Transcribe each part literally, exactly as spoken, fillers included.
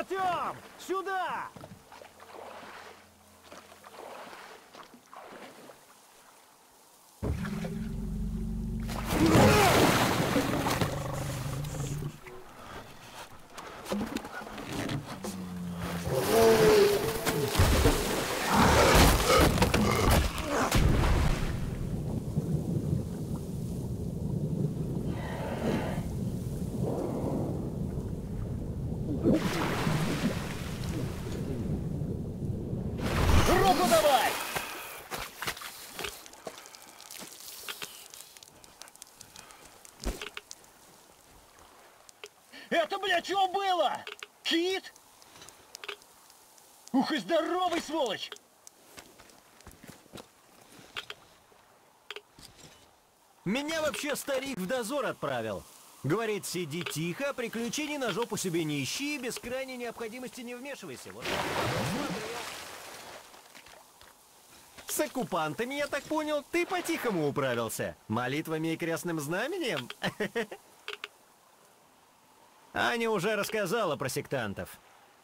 Артем! Сюда! Руку давай! Это, блядь, что было? Кит? Ух и здоровый, сволочь! Меня вообще старик в дозор отправил. Говорит, сиди тихо, приключений на жопу себе не ищи, без крайней необходимости не вмешивайся. Вот. С оккупантами, я так понял, ты по-тихому управился. Молитвами и крестным знаменем? Аня уже рассказала про сектантов.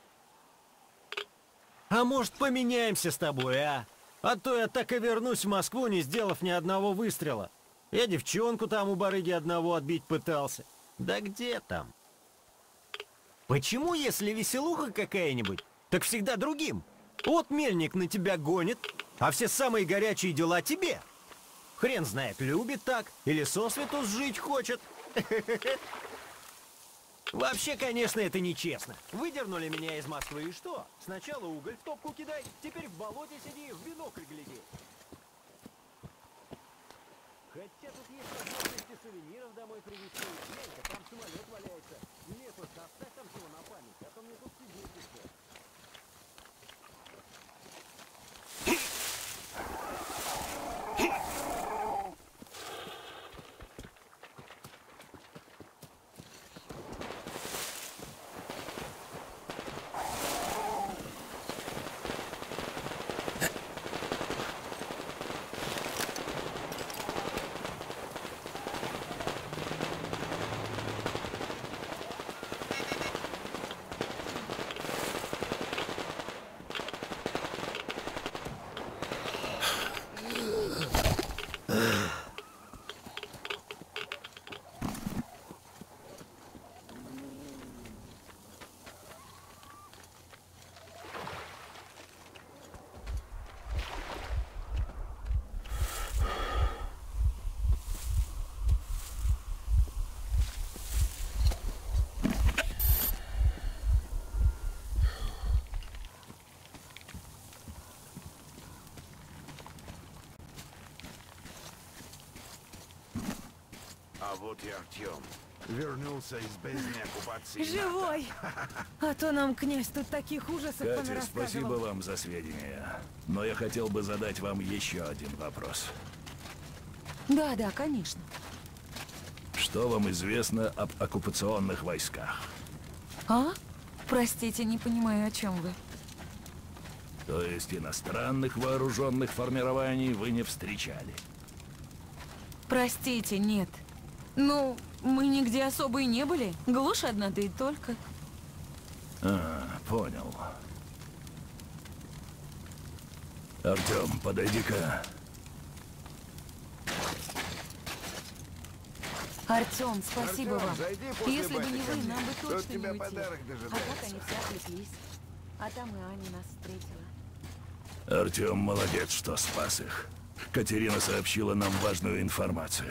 А может, поменяемся с тобой, а? А то я так и вернусь в Москву, не сделав ни одного выстрела. Я девчонку там у барыги одного отбить пытался. Да где там? Почему, если веселуха какая-нибудь, так всегда другим? Вот мельник на тебя гонит, а все самые горячие дела тебе. Хрен знает, любит так или сосвету сжить хочет. Вообще, конечно, это нечестно. Выдернули меня из Москвы и что? Сначала уголь в топку кидай, теперь в болоте сиди, в бинокль гляди. Хотя тут есть возможности сувениров домой привезти. Глянь-ка, там самолет валяется. Мне только оставь там всего на память, а то мне тут сидеть еще. А вот и Артем. Вернулся из бездны оккупации. Живой! А то нам князь тут таких ужасов Катя, понарассказывал. спасибо вам за сведения. Но я хотел бы задать вам еще один вопрос. Да, да, конечно. Что вам известно об оккупационных войсках? А? Простите, не понимаю, о чем вы. То есть иностранных вооруженных формирований вы не встречали? Простите, нет. Ну, мы нигде особо и не были. Глушь одна, да и только. А, понял. Артем, подойди-ка. Артем, спасибо Артём, вам. зайди после Если бы бани не ко вы, мне. нам бы Тут точно тебя не уйти. подарок А дожидается. так они все отвлеклись. А там и Аня нас встретила. Артем молодец, что спас их. Катерина сообщила нам важную информацию.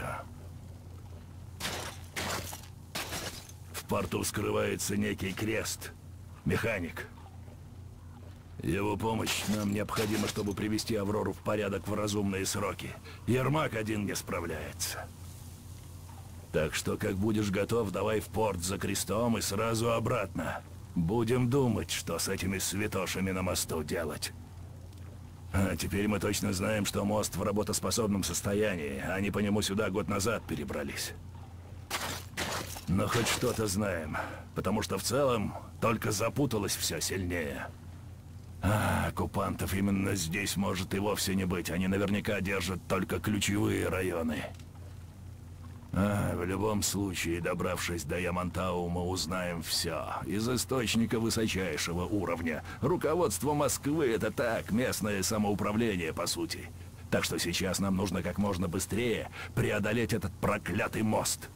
В порту скрывается некий крест. Механик. Его помощь нам необходима, чтобы привести Аврору в порядок в разумные сроки. Ермак один не справляется. Так что, как будешь готов, давай в порт за крестом и сразу обратно. Будем думать, что с этими святошами на мосту делать. А теперь мы точно знаем, что мост в работоспособном состоянии. Они по нему сюда год назад перебрались. Но хоть что-то знаем, потому что в целом только запуталось все сильнее. А, оккупантов именно здесь может и вовсе не быть. Они наверняка держат только ключевые районы. А, в любом случае, добравшись до Ямантау, мы узнаем все. Из источника высочайшего уровня. Руководство Москвы — это так, местное самоуправление, по сути. Так что сейчас нам нужно как можно быстрее преодолеть этот проклятый мост.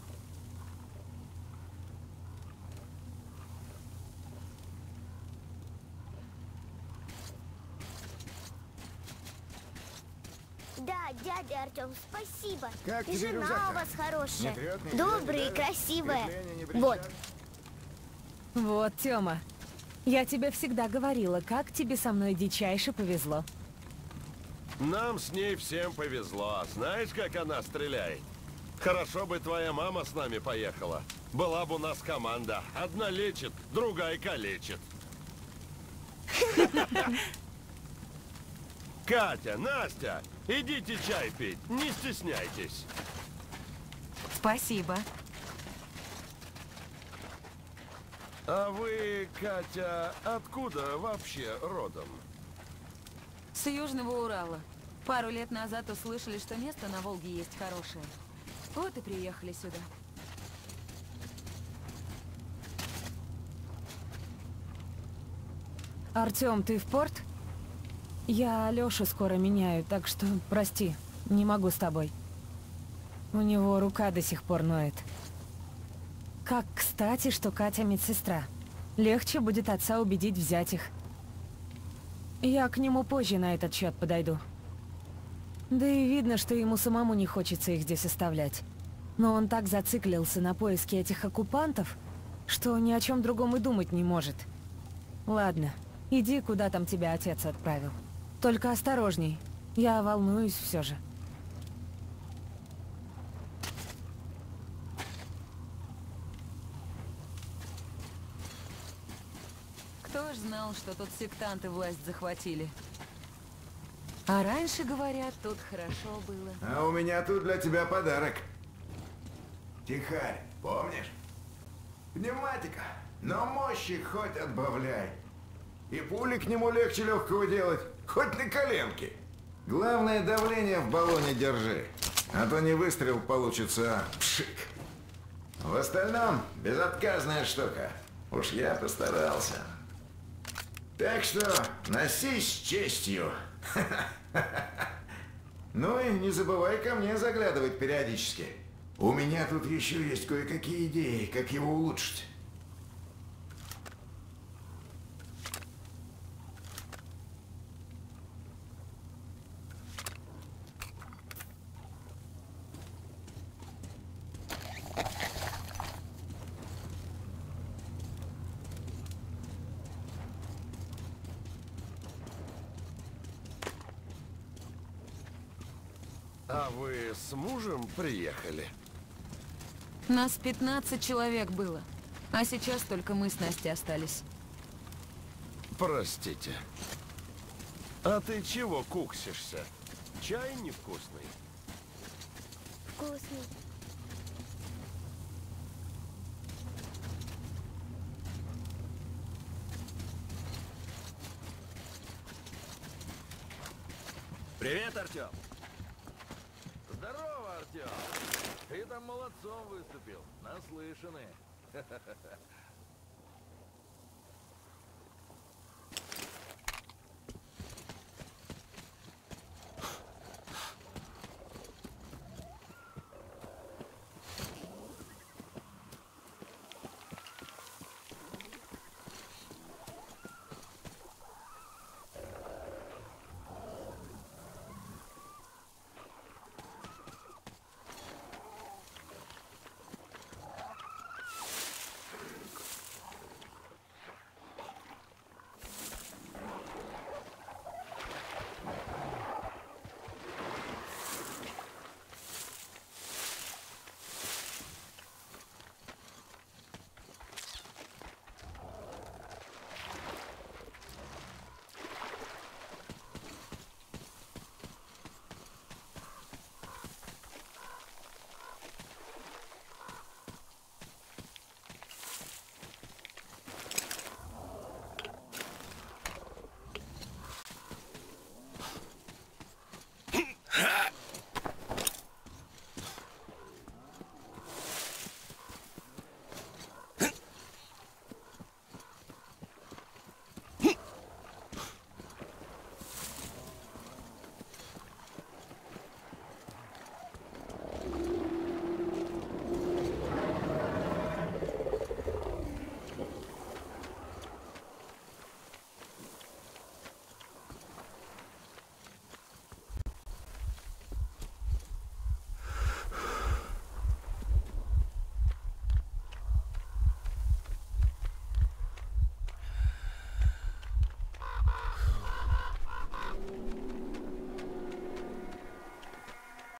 Да, дядя Артем, спасибо. Как И тебе жена рюкзак-то? у вас хорошая. Не трёт, не Добрая и трёт, да? красивая. Крепления не Вот. бренчат? Вот, Тёма, я тебе всегда говорила, как тебе со мной дичайше повезло. Нам с ней всем повезло. Знаешь, как она стреляет? Хорошо бы твоя мама с нами поехала. Была бы у нас команда. Одна лечит, другая калечит. Катя, Настя, идите чай пить, не стесняйтесь. Спасибо. А вы, Катя, откуда вообще родом? С Южного Урала. Пару лет назад услышали, что место на Волге есть хорошее. Вот и приехали сюда. Артём, ты в порт? Я Алёшу скоро меняю, так что прости, не могу с тобой. У него рука до сих пор ноет. Как кстати, что Катя медсестра. Легче будет отца убедить взять их. Я к нему позже на этот счет подойду. Да и видно, что ему самому не хочется их здесь оставлять. Но он так зациклился на поиске этих оккупантов, что ни о чем другом и думать не может. Ладно, иди, куда там тебя отец отправил. Только осторожней, я волнуюсь все же. Кто ж знал, что тут сектанты власть захватили? А раньше, говорят, тут хорошо было. А у меня тут для тебя подарок. Тихарь, помнишь? Пневматика, но мощи хоть отбавляй. И пули к нему легче легкого делать, хоть на коленке. Главное, давление в баллоне держи, а то не выстрел получится, а пшик. В остальном безотказная штука. Уж я постарался. Так что носи с честью. Ну и не забывай ко мне заглядывать периодически. У меня тут еще есть кое-какие идеи, как его улучшить. А вы с мужем приехали? Нас пятнадцать человек было. А сейчас только мы с Настей остались. Простите. А ты чего куксишься? Чай невкусный? Вкусный. Привет, Артём. Здорово, Артем. Ты там молодцом выступил, наслышаны.